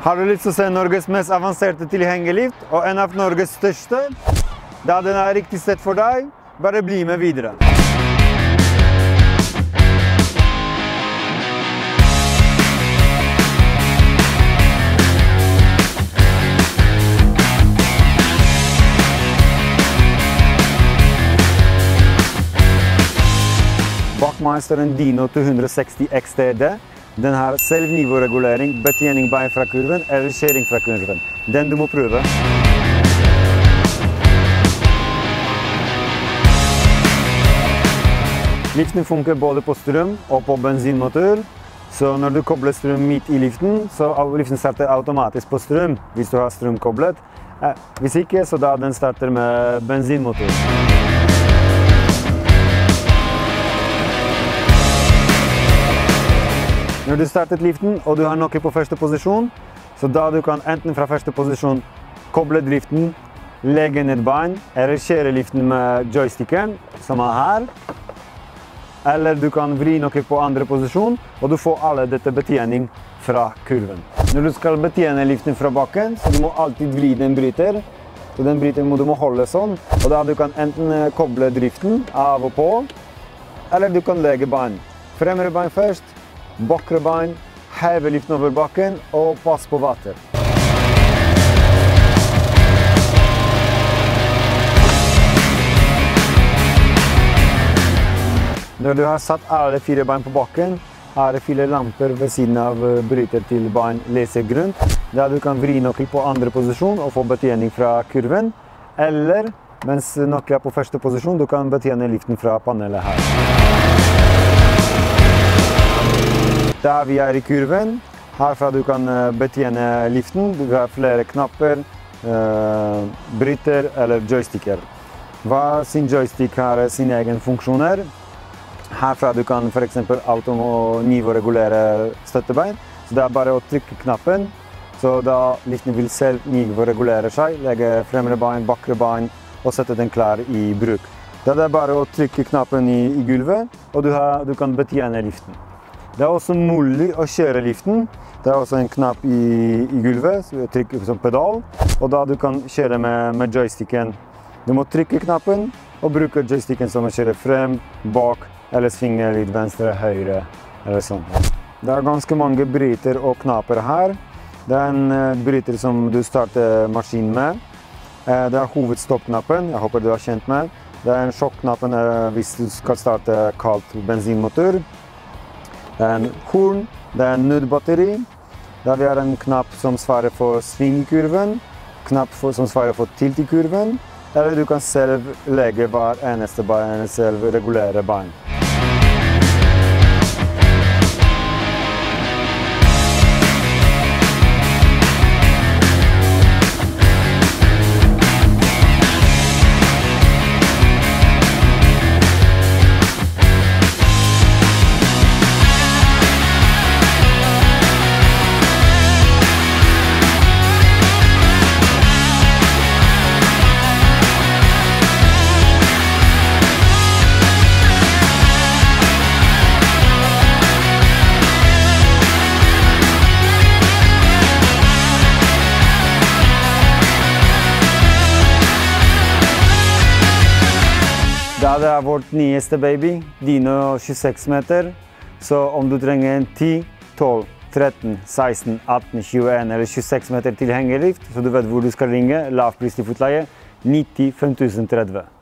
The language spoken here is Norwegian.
Har du lyst til å se Norges mest avanserte tilhengerlift, og en av Norges største? Da den er riktig sett for deg, bare bli med videre. Bak meg står en Dino 260 XTD. Den har selvnivåregulering, betjening bein fra kurven eller kjøring fra kurven. Den du må prøve. Liften funker både på strøm og på bensinmotor. Så når du kobler strøm midt i liften, så liften starter automatisk på strøm hvis du har strøm koblet. Hvis ikke, så da den starter med bensinmotor. Når du startet liften og du har noe på første posisjon, så da du kan enten fra første posisjon koble driften, legge ned bein, eller kjøre liften med joysticken, som er her. Eller du kan vri noe på andre posisjon, og du får alle dette betjening fra kurven. Når du skal betjene liften fra bakken, så du må alltid vri den bryter. Så den bryter du må holde sånn, og da du kan enten koble driften av og på, eller du kan legge bein. Fremre bein først, bakre bein, heve liften over bakken og pass på vatter. Når du har satt alle 4 bein på bakken, er det 4 lamper ved siden av bryter til bein leser grønt, der du kan vri noe på andre posisjon og få betjening fra kurven, eller mens noe er på første posisjon, du kan betjene liften fra panelet her. Da vi er i kurven, herfra du kan betjene liften. Du har flere knapper, bryter eller joysticker. Hver sin joystick har sine egen funksjoner. Herfra du kan for eksempel autonivåregulere støttebein. Så det er bare å trykke knappen, så da liften vil selv nivåregulere seg, legge fremre bein, bakre bein og sette den klar i bruk. Da det er bare å trykke knappen i gulvet, og du kan betjene liften. Det er også mulig å kjøre liften. Det er også en knapp i gulvet, så du trykker som pedal, og da du kan kjøre med joysticken. Du må trykke knappen og bruke joysticken som å kjøre frem, bak, eller svinge litt venstre, høyre, eller sånn. Det er ganske mange bryter og knapper her. Det er en bryter som du starter maskinen med. Det er hovedstoppknappen, jeg håper du er kjent med. Det er en sjokknappen hvis du skal starte kaldt bensinmotor. Det er en horn, det er en nødbatteri. Der vi har en knapp som svarer for sving i kurven, knapp som svarer for tilt i kurven, eller du kan selv legge hver eneste bein, selv regulere bein. Det er vårt nyeste baby, Dino 26 meter. Så om du trenger en 10, 12, 13, 16, 18, 21 eller 26 meter tilhengerlift, så du vet hvor du skal ringe, lavpris til fotleie, 90 5030.